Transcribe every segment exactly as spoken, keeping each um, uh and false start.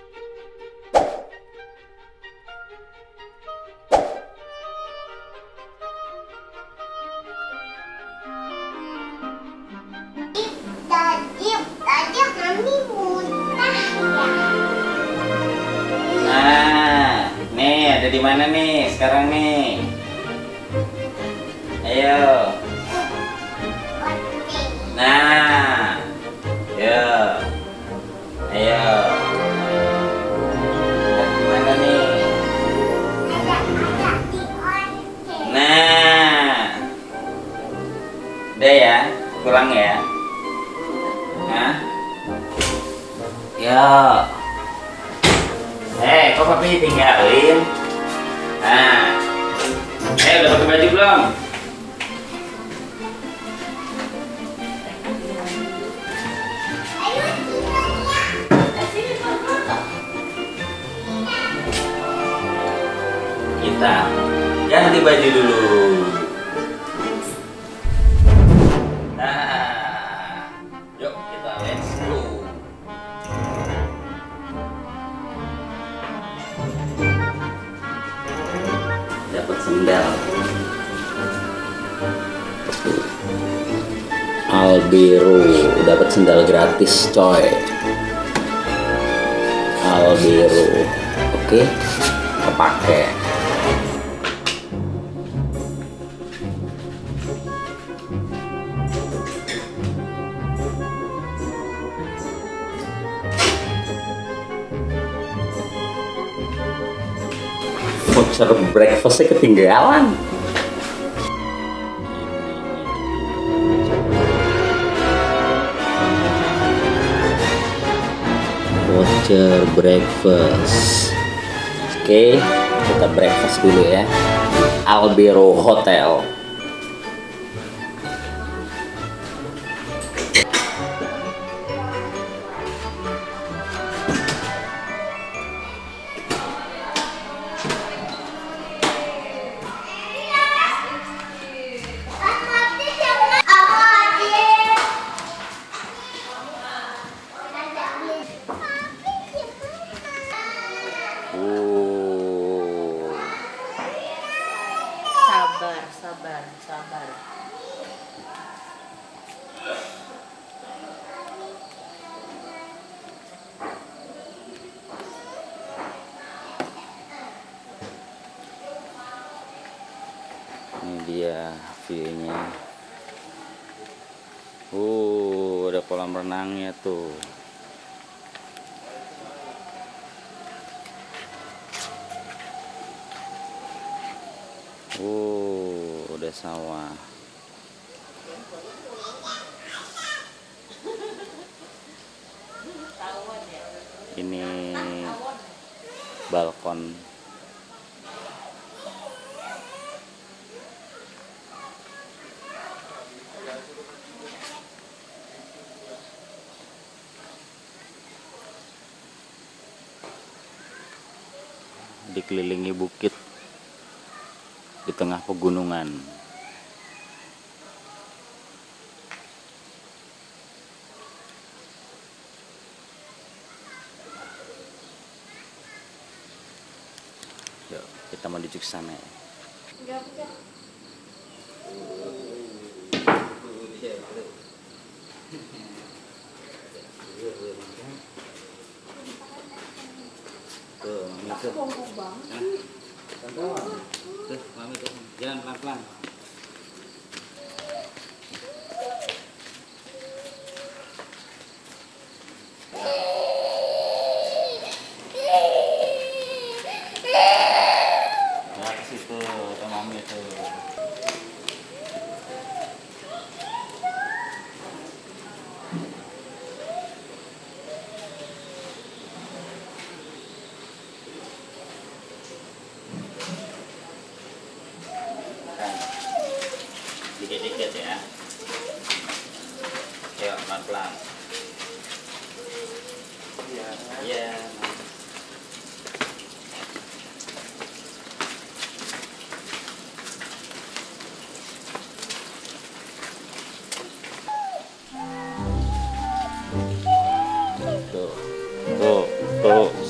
Tadi, tadi kami muntah ya. Nah, nih ada di mana nih sekarang nih? Ayo. Nah, ayo, ayo. Ada di mana nih? Ada ada di once. Nah, udah ya, pulang ya. Nah, ya. Eh, kok papi tinggalin? Nah, eh udah pakai baju belum? Ayo Kita ganti baju dulu. Nah, yuk kita let's go. Dapat sendal Albiru, dapat sendal gratis coy. Albiru, oke, kepake. Voucher breakfastnya ketinggalan. Voucher breakfast. Oke, kita breakfast dulu ya. Albiru Hotel. Sabar, sabar, sabar. Ini dia view-nya. Uh, ada kolam renangnya tuh. Uh, udah sawah. Ini balkon. Dikelilingi bukit di tengah pegunungan. Yuk, kita menuju ke sana ya. Tuh, mami tuh. Nah, tuh, mami tuh. Jalan pelan-pelan. Ya, ke situ, ke mami tuh. Kan.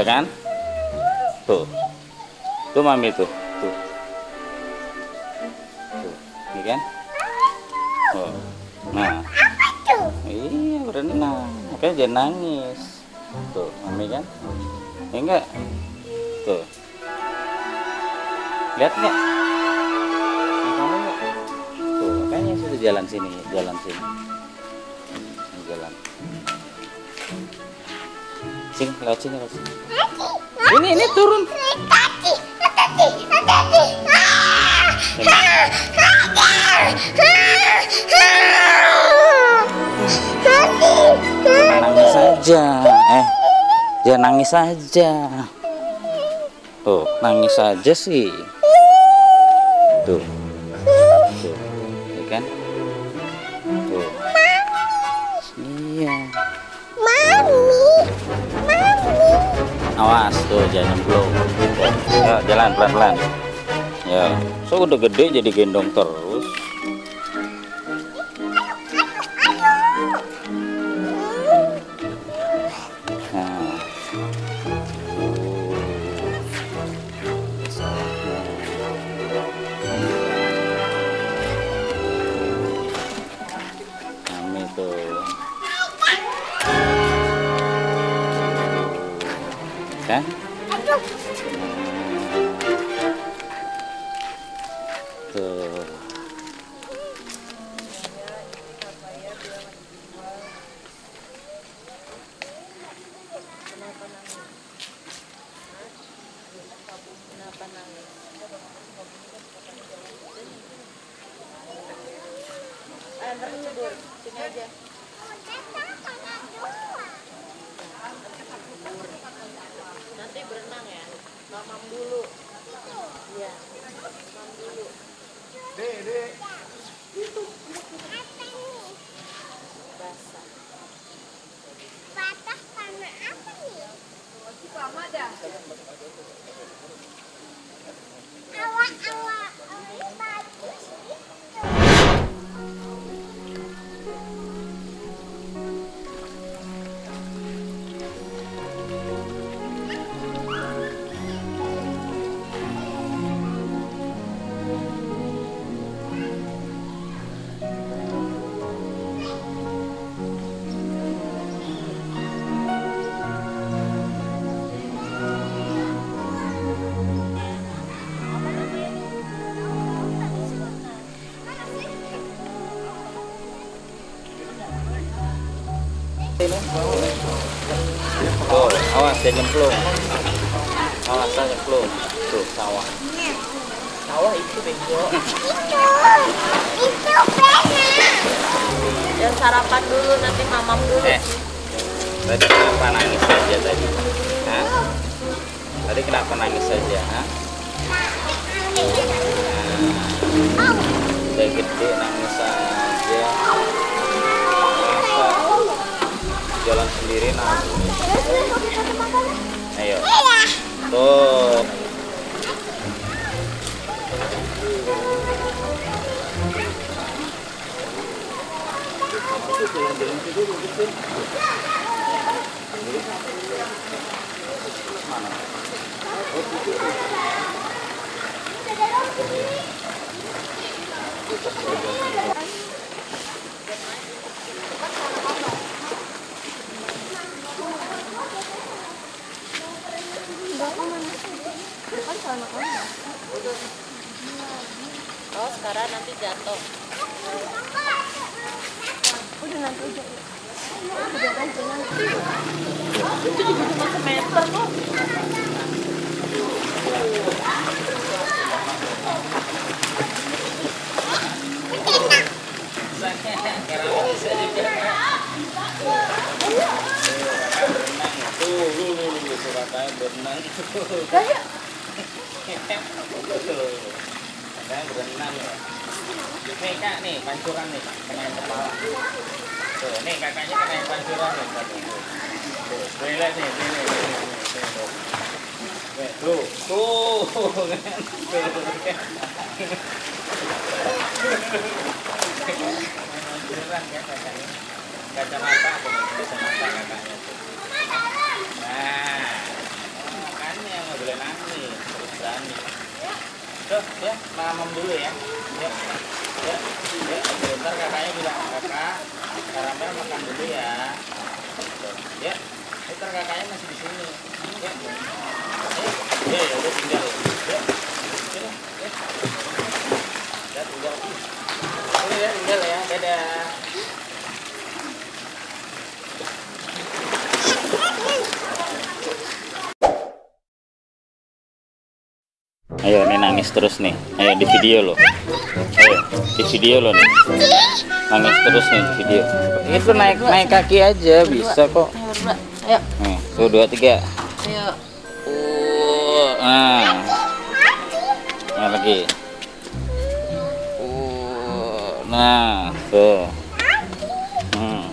Udah kan? Tuh. Tuh mami tuh. Tuh. Tuh. Ini kan? Oh. Nah. Iya, berenang. Makanya jangan nangis. Tuh, mami kan? Ya enggak? Tuh. Lihat nggak? Kamu nggak? Tuh, makanya sudah jalan sini, jalan sini. Ini jalan. Sini, lewat sini, lewat sini. Ini, ini turun. Nangis saja, eh, jangan nangis saja. Tuh, nangis saja sih. Tuh, tuh, ya kan? Tuh, iya. Awas tuh, jangan nyemplung. Ya, jalan pelan-pelan. Ya, so udah gede jadi gendong terus. Nah, kami tuh. Kan? Tuh. Kenapa nangis? Ayo bertidur, sini aja. Nanti berenang ya, mamam dulu. Iya, mamam dulu. Basah. Batas tanah apa nih? Awak-awak, ini bagus gitu. Tuh, awas jangan nyemplung. Awas jangan nyemplung. Tuh, sawah. Sawah itu bego. Itu, itu pena. Ya sarapan dulu, nanti mamam dulu. Eh, tadi kenapa nangis saja tadi? Hah? Tadi kenapa nangis saja? Hah? Nah, udah gede nangis saja. Masa jalan sendiri nangis. Ayo. Tuh. Oh, sekarang nanti jatuh. Udah nanti aja. Udah nanti nanti. Itu juga cuma semeter kok. Berenang. Saya berenang ya. Nih kak nih pancuran nih, kena kepala. Tuh nih kakaknya kena pancuran nih. Tuh, bela nih, bela nih. Tuh, tuh, pancuran ya kakaknya. Kacamata, kacamata kakaknya. Nah. mamam dulu ya. Ya, ya, ya. Bentar kakaknya bilang kakak, karamel makan dulu ya. Ya, bentar kakaknya masih di sini. Ya, ya, ya udah tinggal. Ya, ya, ya. Ya tinggal. Udah ya tinggal ya. Dadah. Ayo, nih nangis terus nih. Ayo di video lo. Ayo di video lo nih. Nangis terus nih di video. Itu naik naik kaki aja bisa kok. Ayo. Nih, tuh dua tiga. Ayo. Uh, nah. Nah lagi. Uh, nah, tuh. Hmm.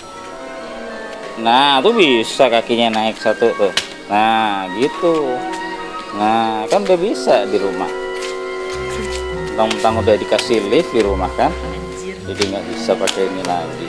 Nah, tuh bisa kakinya naik satu tuh. Nah, gitu. Nah, kan udah bisa di rumah. Tentang-tentang udah dikasih lift di rumah kan, jadi nggak bisa pakai ini lagi.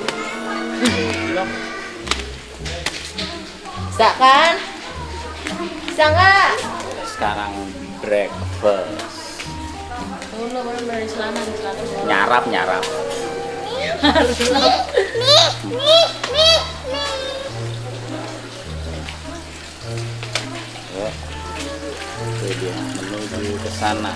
Bisa kan? Bisa nggak? Sekarang breakfast. Belum, belum dari celana, dari celana. Nyarap nyarap. Harus Nih, nih, nih, nih. Ya. Itu dia menuju ke sana.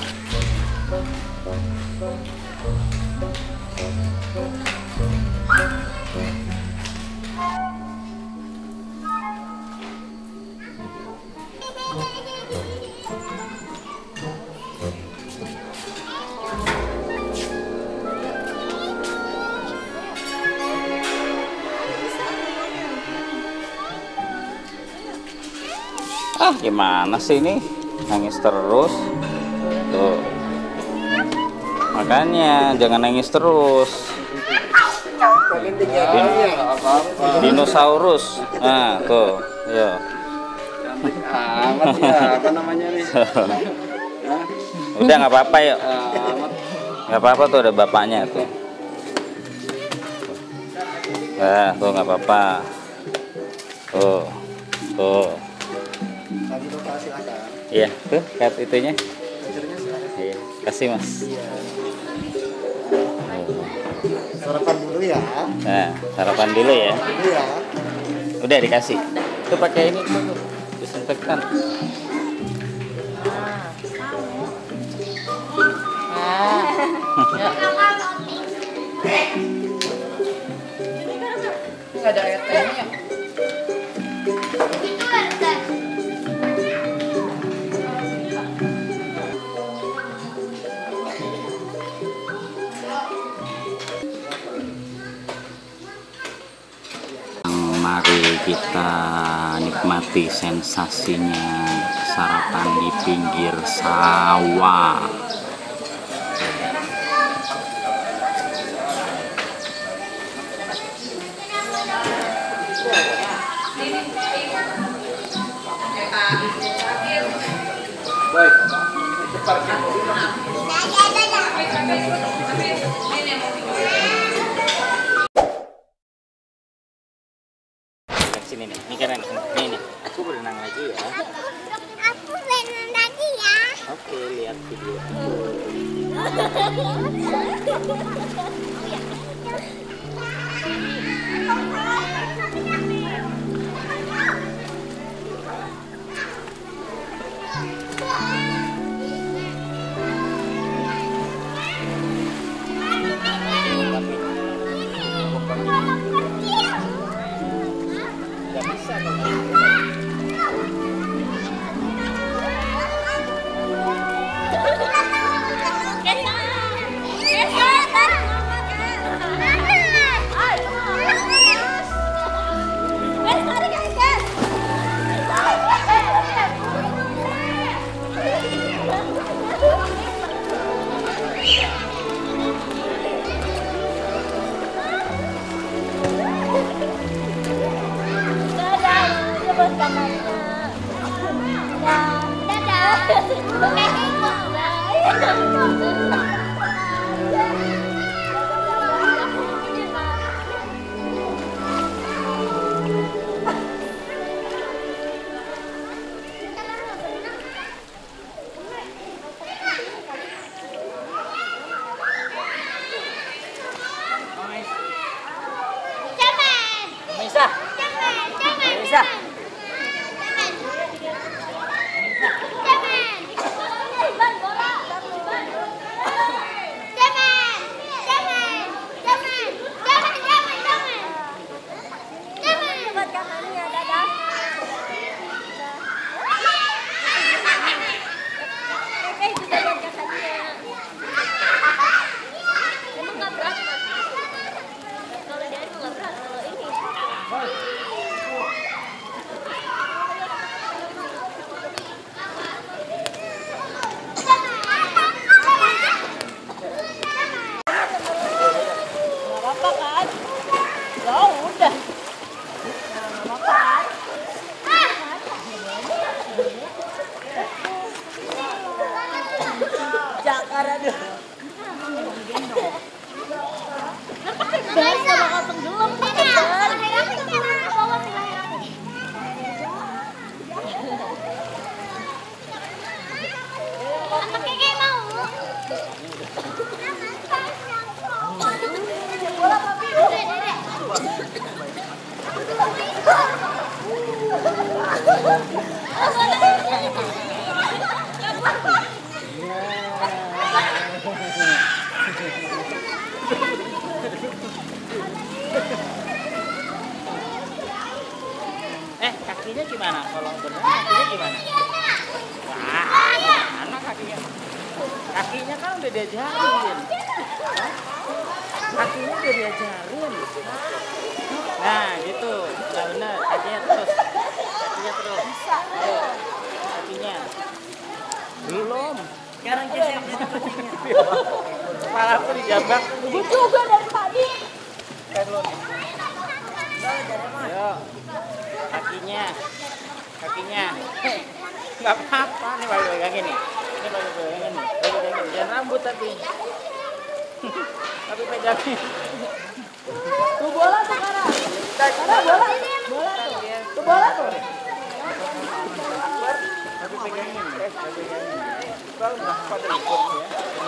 Ah, gimana sih ini? Nangis terus. Tuh. Makanya jangan nangis terus. Din dinosaurus. Nah, tuh. Ya. Amat ya, apa namanya nih? Udah nggak apa-apa yuk. Amat. Nggak apa-apa tuh ada bapaknya tuh. Nah, tuh nggak apa-apa. Tuh. Tuh. Lagi lupa silakan. Iya, tuh lihat itunya. Vouchernya silakan. Iya, kasih Mas. Iya. Sarapan dulu ya. Nah, sarapan dulu ya. Dulu ya. Udah dikasih. Tuh pakai ini tuh. Disinfektan. Ah. Ya. Enggak ada air tehnya. Itu ada. Mari kita nikmati sensasinya sarapan di pinggir sawah. Sini nih, ini keren nih, nih. Aku berenang lagi ya. Aku berenang lagi ya. Oke, lihat video. Gak bisa kalau dadah Nania, dadah. Oke, itu dadah kakaknya. Emang nggak berat mas? Kalau dia emang nggak berat, kalau ini. Jakar aduh. Nah pakai bel nggak bakal tenggelam pakai bel. Pakai kayak mau. Bola papi. Eh, kakinya gimana? Kalau benar kakinya gimana? Wah, mana kakinya? Kakinya kan udah diajarin. Kakinya udah diajarin. Nah, gitu. Nah, benar. Kakinya terus. Kakinya terus. Ayo. Kakinya. Belum. Sekarang geser kakinya. Kepala aku dijambak. Gue juga dari tadi. Kayak belum. Ayo. Kakinya. Kakinya. Enggak apa-apa. Nih baru pegangin nih. Ini baru pegangin nih. Baru pegangin. Jangan rambut tapi. Tapi pegangin. Tuh bola tuh Kara. Kara bola. Bola tuh. Tuh bola tuh. Tapi pegangin. Tapi pegangin. Kalau enggak pada ikut ya.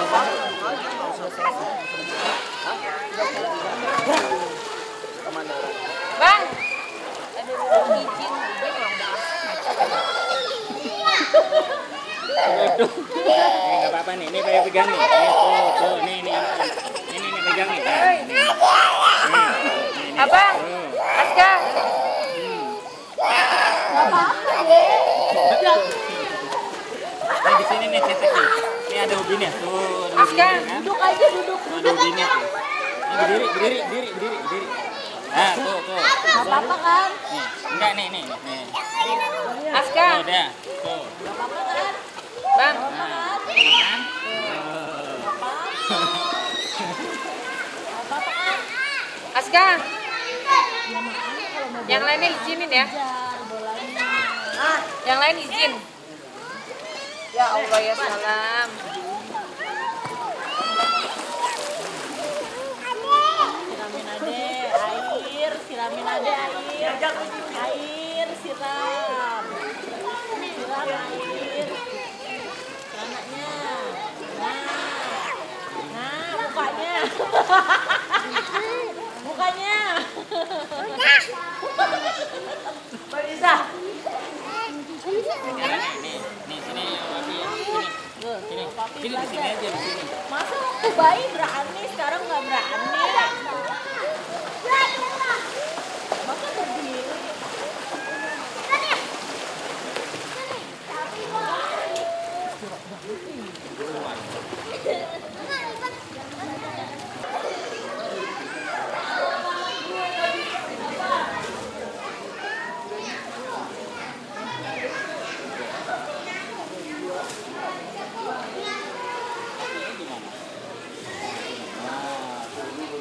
Kemana? Bang. Ada dulu izin. Aduh. Eh, enggak apa-apa nih. Ini pakai pegang nih. Nih, tuh, tuh, nih, nih. Ini nih pegang nih. Abang. Aska. Apa-apa deh. Nah, di sini nih cetek nih. Ini ada ubinnya. Tuh, ada Aska, ubinnya kan. duduk aja duduk. Tuh, ada ubinnya tuh. Ini berdiri, berdiri, berdiri, berdiri, berdiri. Nah, tuh, tuh. Gak apa-apa kan? Nih, enggak nih, nih, nih. Aska. Tuh, udah. Tuh. Gak apa-apa kan? Bang. Nah, kan? Aska. Yang lainnya izinin ya. Yang lain izin. Ya Allah ya salam. Siramin ade air, siramin ade air. Air siram. Siram air. Celananya. Nah. Nah, mukanya. Mukanya. Mbak Lisa. Nih, nih, sini, Papi ya. Sini. Sini. Sini, di sini aja, di sini. Masa waktu bayi berani, sekarang nggak berani? Masa berdiri? Kakinya gimana? Nah,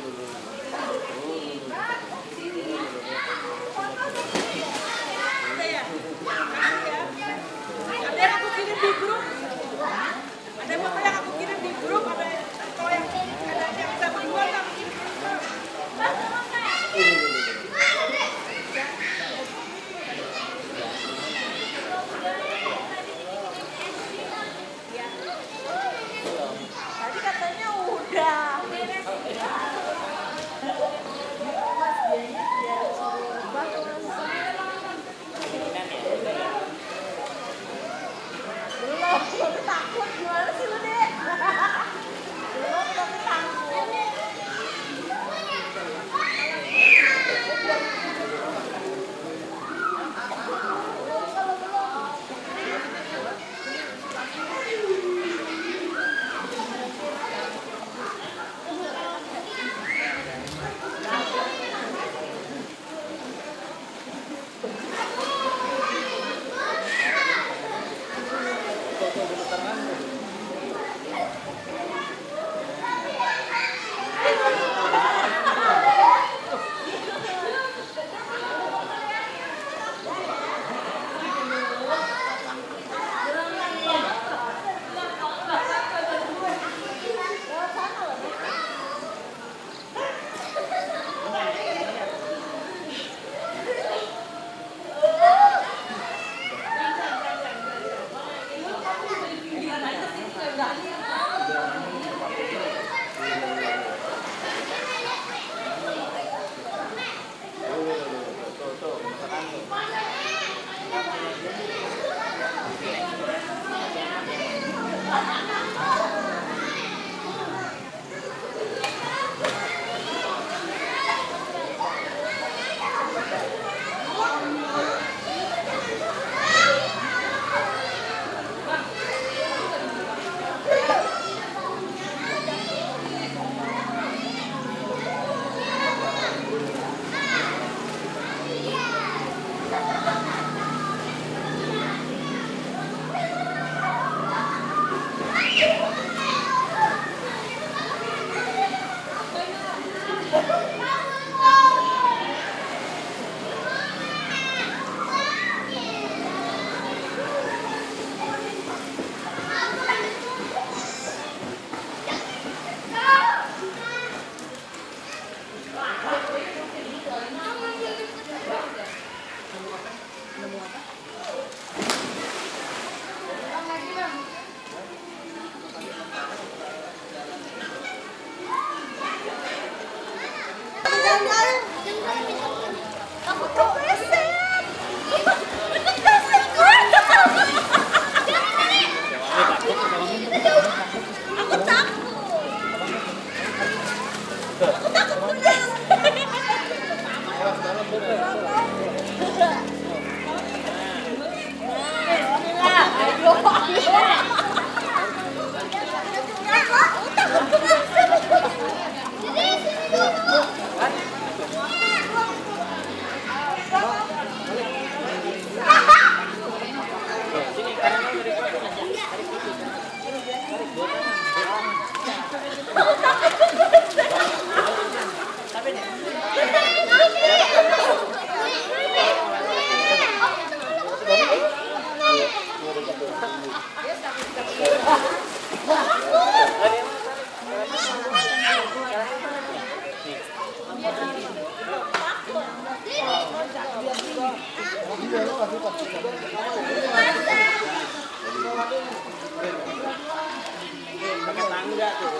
Pakai tangga tuh.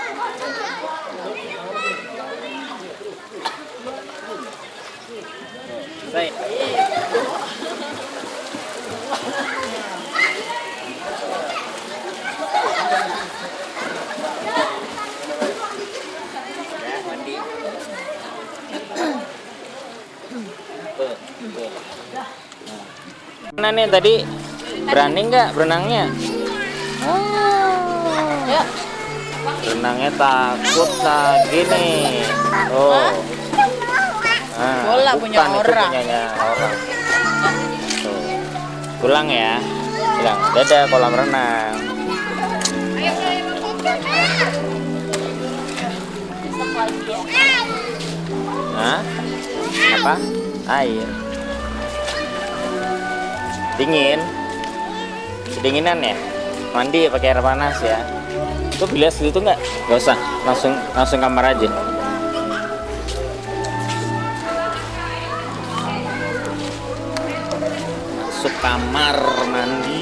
Selesai. Ya, mandi. Tuh, tuh. Nah. Mana nih tadi? Berani nggak berenangnya? Ya. Renangnya takut lah gini. Oh. Nah, Bola punya bukan, itu orang. punyanya orang. Tuh. Pulang ya. Bilang dadah kolam renang. Hah? Apa? Air. Dingin. Kedinginan ya? Mandi pakai air panas ya. Tuh bilas gitu nggak? Nggak usah, langsung langsung kamar aja. Masuk kamar mandi.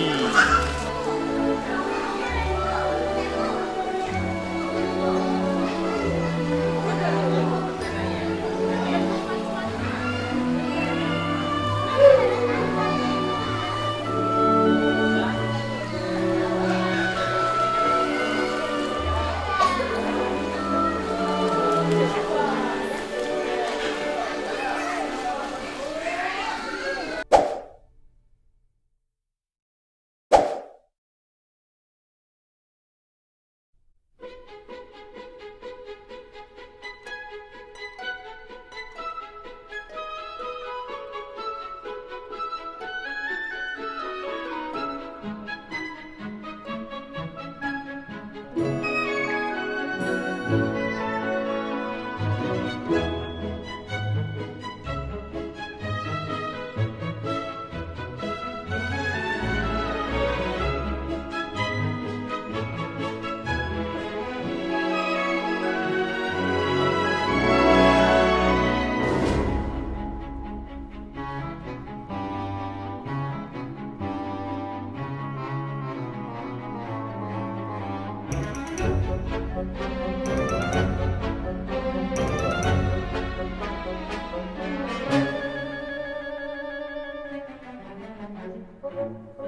Thank you.